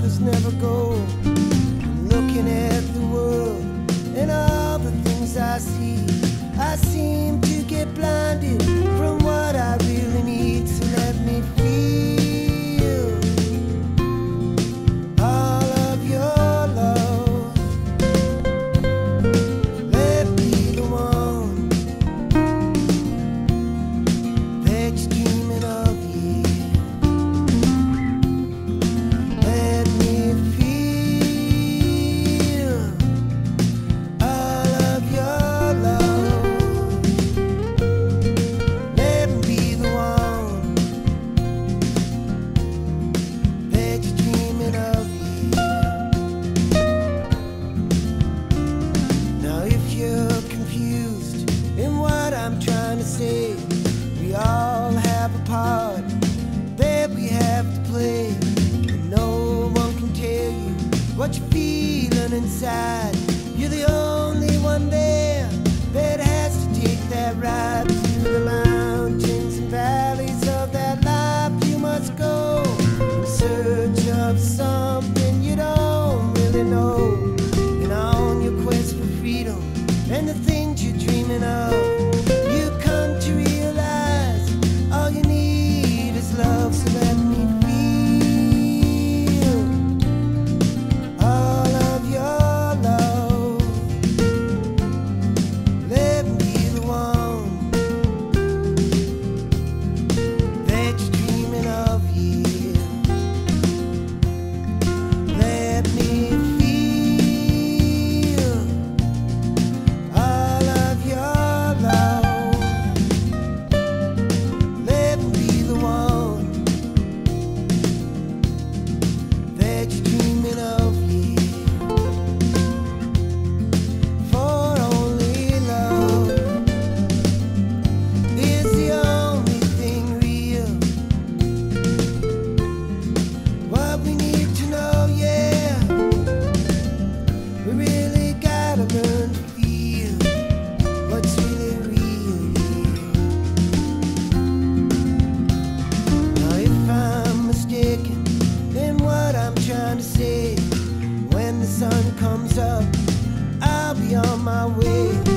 others never go. I'm looking at the world and all the things I see. I seem to get blinded from what I really need. So let me feel all of your love. Let me be the one that you're dreaming of, yeah. Let me feel all of your love. Let me be the one that you're dreaming of, yeah. Now if you're confused in what I'm trying to say, we all have a part that we have to play, and no one can tell you what you're feeling inside. You're the only one there that has to take that ride through the mountains and valleys of that life. You must go in search of something you don't really know, and on your quest for freedom and the things you're dreaming of, you come to realize all you need is love. So let me feel all of your love. Let me be the one that you're dreaming of, yeah. Let me feel all of your love. Let me be the one that you're dreaming of, yeah. For only love is the only thing real. What we need to know, yeah, we really gotta learn to feel what's really real, yeah. Now if I'm mistaken in what I'm trying to say, when the sun comes up, I'll be on my way.